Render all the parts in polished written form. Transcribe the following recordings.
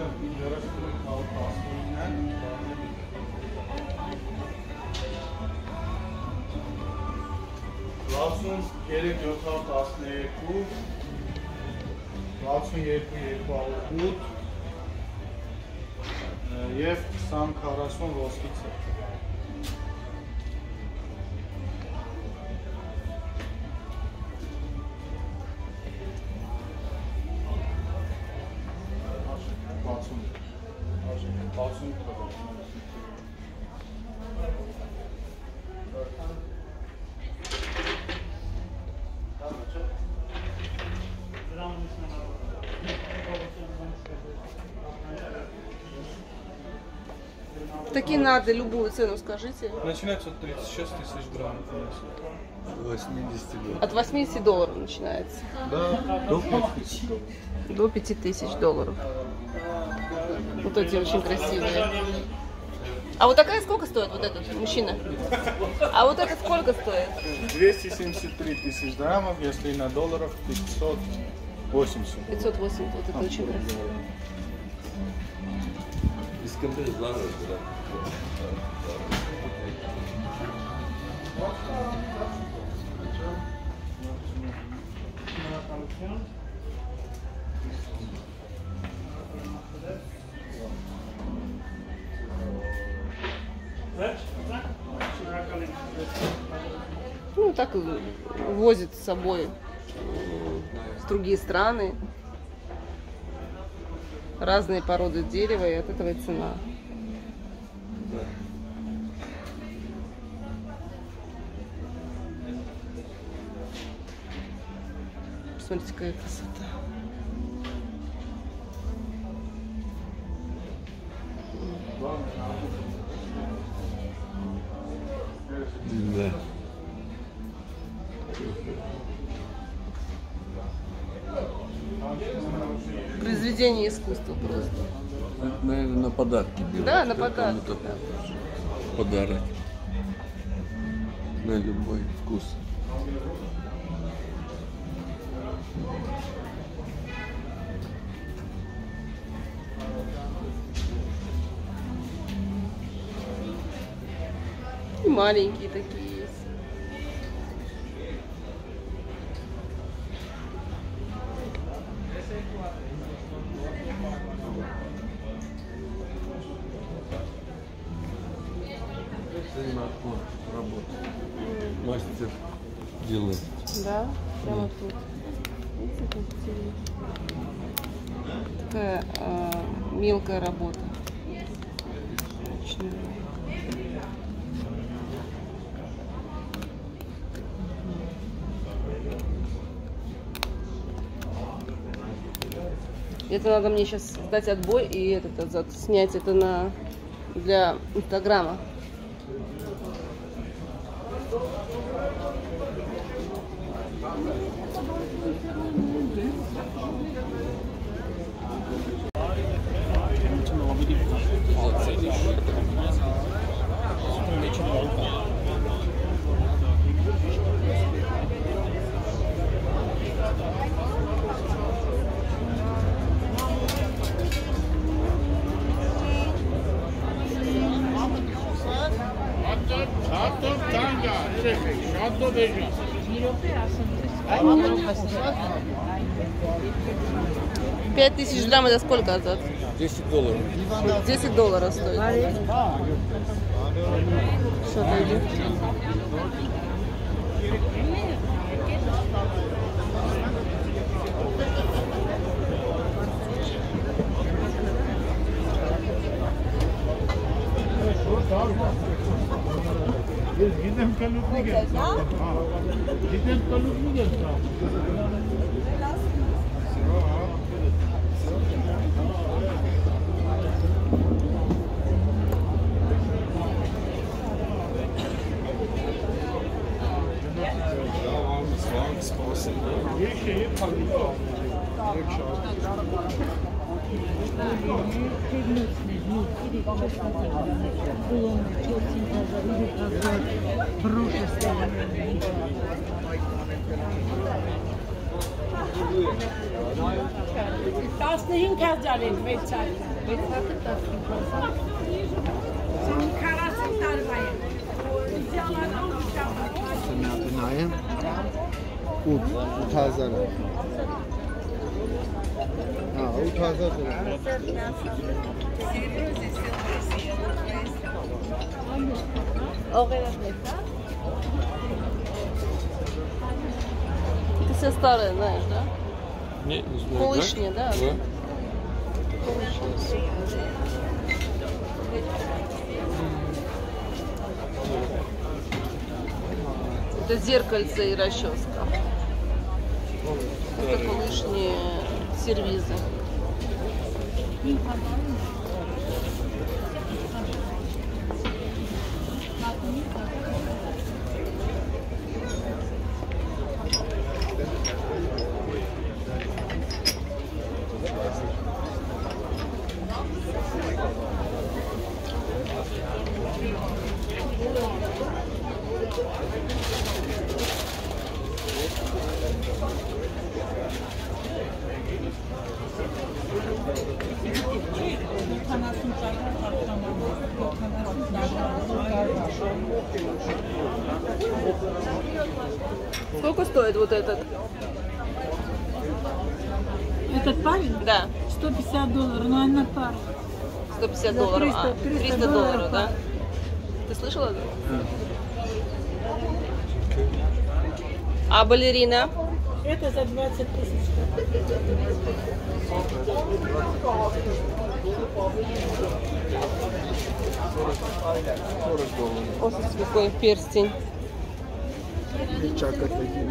Լացուն 3712, լացուն 2208 և 2040 ոսկի ցրտ։ Такие нарды, любую цену скажите. Начинается от 36 тысяч граммов. 80 долларов. От 80 долларов начинается. Да, до 5000 долларов. До 5000 долларов. Вот эти очень красивые. А вот такая сколько стоит, вот этот мужчина? А вот этот сколько стоит? 273 тысяч граммов, если на долларов 580. 580, вот это очень красиво. Искандер Зара, да. Ну, так возит с собой в другие страны. Разные породы дерева, и от этого и цена. Посмотрите, какая красота. Да. Произведение искусства просто. Это, наверное, на подарки делают. Да, на подарки. Да. Подарок. На любой вкус. И маленькие такие есть. Мастер делает. Да, прямо тут. Видите, как интересно. Такая мелкая работа. Ручная. Это надо мне сейчас сдать отбой и снять это для Инстаграма. Пять тысяч грамм это сколько, Азат? 10 долларов. 10 долларов стоит. Что-то идет. Gidem kalupni geldi. Gidem kalupni geldi. Gut, 8,000. Ha, 8,000. Это все старое, знаешь, да? Не знаю. Колышня, да? Да. Это зеркальце и расческа. Это колышние сервизы. Сколько стоит вот этот? Этот парень? Да, $150, но она пара. 150 За долларов. 300, 300 долларов, долларов, да? Ты слышала? А балерина? Это за 20 тысяч. Вот какой перстень. Перчатка такие.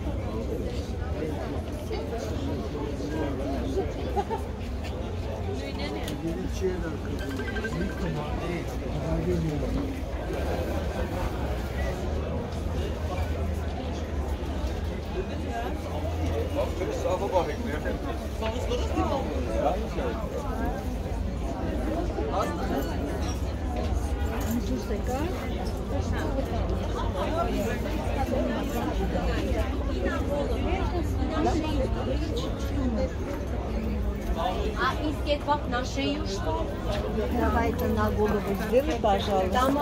А из кетвак на шею что? Давайте на голову сделай, пожалуйста. Там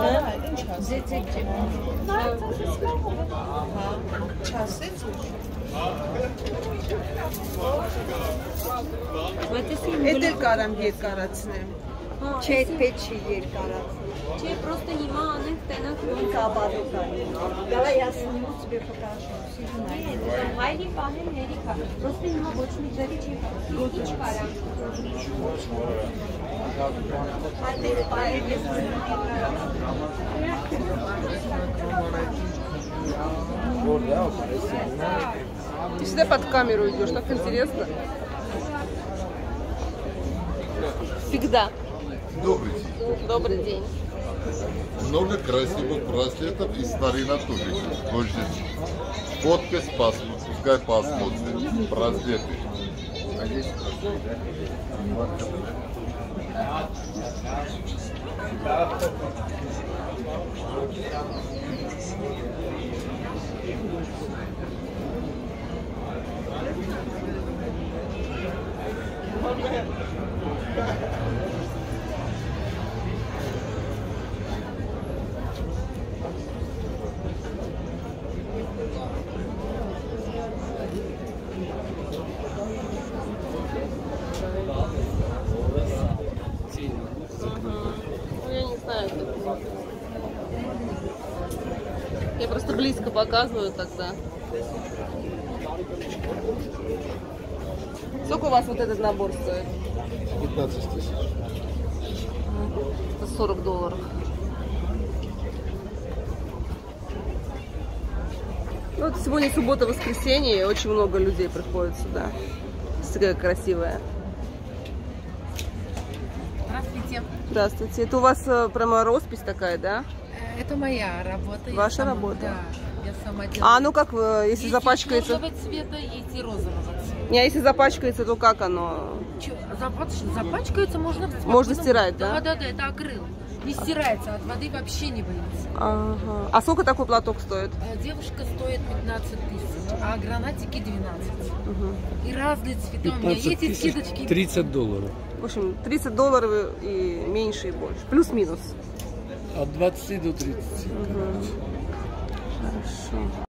Էդ էլ կարամ երկարացնեմ։ Չէ, պետք չի երկարացնել։ Չէ, просто հիմա անենք տենակ ոնց Կաբարոկանի։ Давай я сниму тебе покажу. հայրի պահեն հերիքա։ Просто հիմա ոչ մի ձևի չի ինչ կարամ։ Հայրերը պահել ես Ты всегда под камеру идешь, так интересно. Всегда. Добрый день. Добрый день. Много красивых браслетов из старина тоже. Можете подпись пускай посмотрит. Браслеты. Ну, я не знаю. Я просто близко показываю тогда. Сколько у вас вот этот набор стоит? 15 тысяч. Это 40 долларов. Ну, вот сегодня суббота-воскресенье, и очень много людей приходит сюда. Такая красивая. Здравствуйте. Здравствуйте. Это у вас прямо роспись такая, да? Это моя работа. Я Ваша сама- работа? Да, я сама делаю. А ну как, если запачкается? Есть цвета, есть и розового цвета. Не, а если запачкается, то как оно? Запачкается, можно... Можно стирать, да? Да, это акрил. Не стирается, от воды вообще не боится. Ага. А сколько такой платок стоит? Девушка стоит 15 тысяч, а гранатики 12. И разные цвета. У меня есть и скидочки. $30. В общем, $30 и меньше, и больше. Плюс-минус. От 20 до 30. Хорошо.